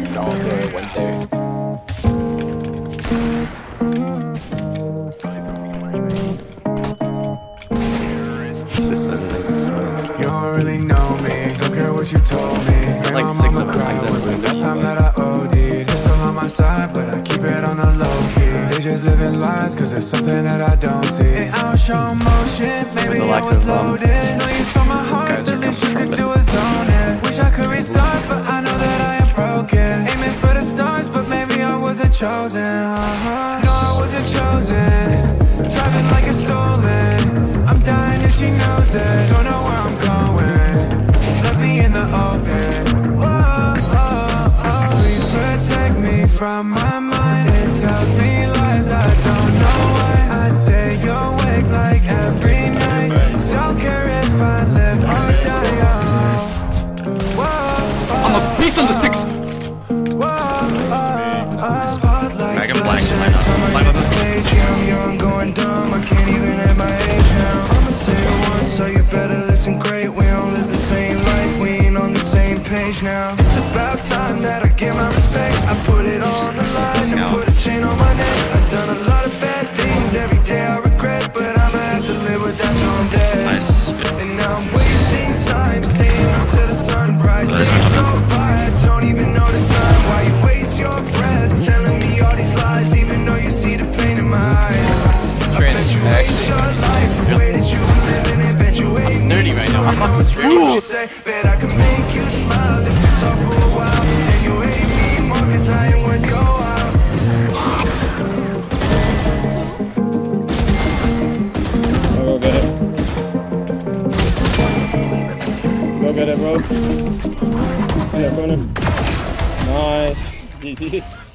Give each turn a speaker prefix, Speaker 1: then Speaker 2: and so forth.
Speaker 1: all the went there.
Speaker 2: You don't really know me, don't care what you told me.
Speaker 3: Like 6 of them.
Speaker 2: Last time that I OD'd, it's still on my side, but I keep it on the low key. They just living lies, cause there's something that I don't see. Hey, I don't show emotion, maybe I was loaded. No, you stole my heart, the least you could do is own it. Wish I could restart, but I know that I am broken. Aiming for the stars, but maybe I wasn't chosen. No, I wasn't chosen. Driving like it's stolen. I'm dying and she knows it. Don't know where I'm going. Left me in the open. Whoa, oh, oh. Please protect me from my mind. It tells me lies, I don't know why. I'd stay awake like every night. Don't care if I live or die. Oh. Whoa,
Speaker 3: I'm a beast on the sticks.
Speaker 2: I can blank I'm young, going dumb. I can't even have my age now. I'ma say it once, so you better listen great. We don't live the same life, we ain't on the same page now. It's about time that I get my respect. I put it on the line and put a chain on my neck. I've done a lot of bad things, every day I regret, but I'ma have to live with that till I'm dead.
Speaker 3: Nice.
Speaker 2: And now I'm wasting time, staying until the sunrise. Days go by, I don't even know the time. Why you waste your breath, telling me all these lies, even though you see the pain in my eyes. I bet you waste your life, the way that you been living it, bet you hate me.
Speaker 3: Nerdy right now.
Speaker 2: I know it's real what you say, bet I can make you smile if you talk for a while. And you hate me more cause I ain't worth your while.
Speaker 4: Go get it. Go get it, bro. Corner, corner. Nice. GG.